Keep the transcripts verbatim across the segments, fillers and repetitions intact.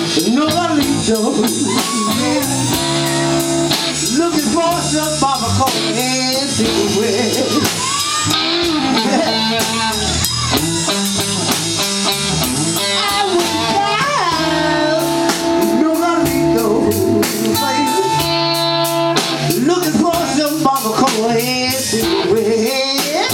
Nolito, yeah. Looking for some barbacoa and cigarettes. Yeah. I went down Nolito, baby. Looking for some barbacoa and cigarettes.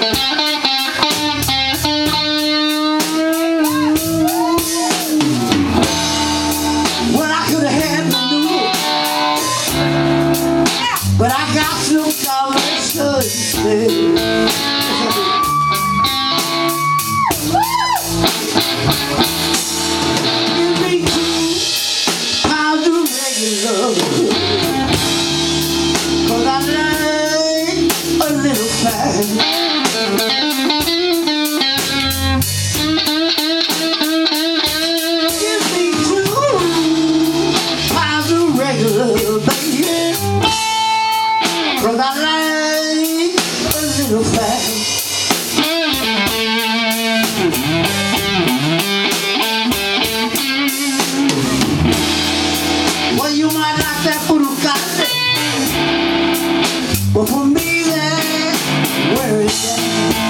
But I got some dollars instead. Give me two pounds of regular, 'cause I like a little fat. Give me two pounds of regular, baby, 'cause I like a little fat. Well, you might like that purucate, but for me, that's where it's at.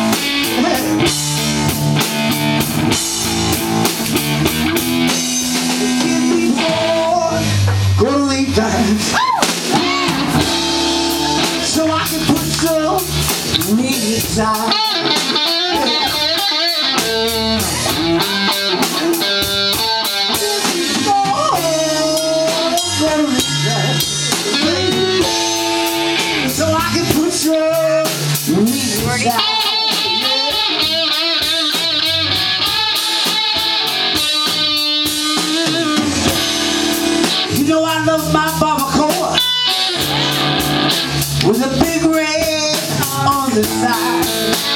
Give me four Golitas, so I can put some meat inside. So I can put some meat inside. You know I love my barbacoa with a big red on the side.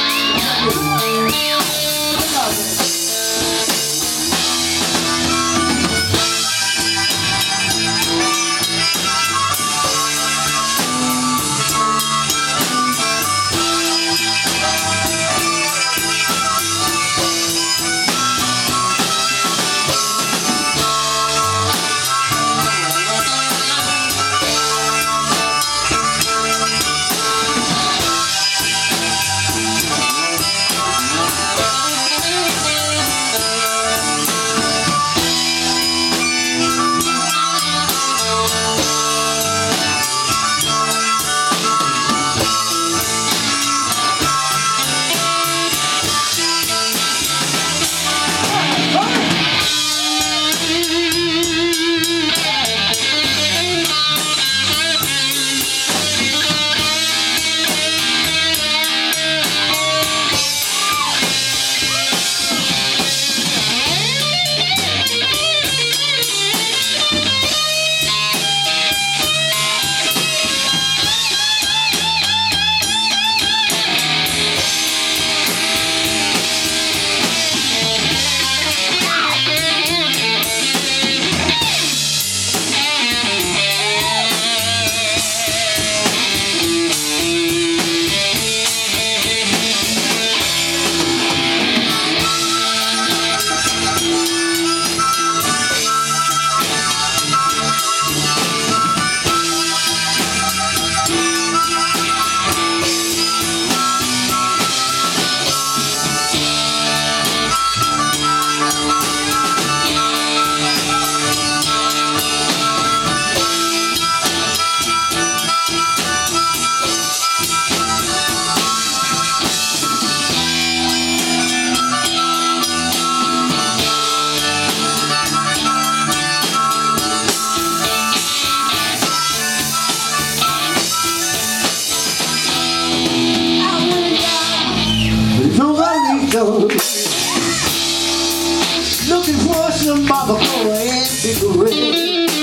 Looking for some barbacoa and cigarettes.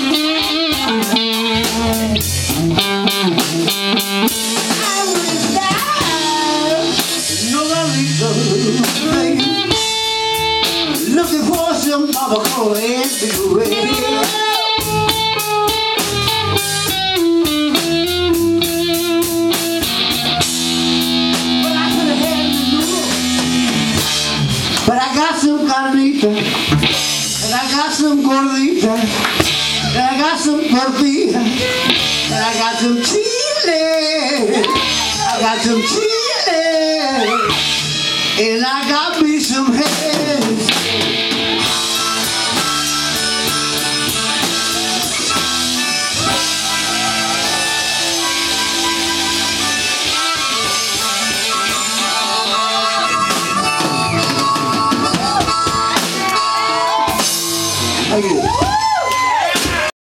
I went down Nolito, baby, looking for some barbacoa and cigarettes. But I got some carnita, and I got some some gordita, and I got some tortilla, and I got some chile, I got some chile, and I got me some head.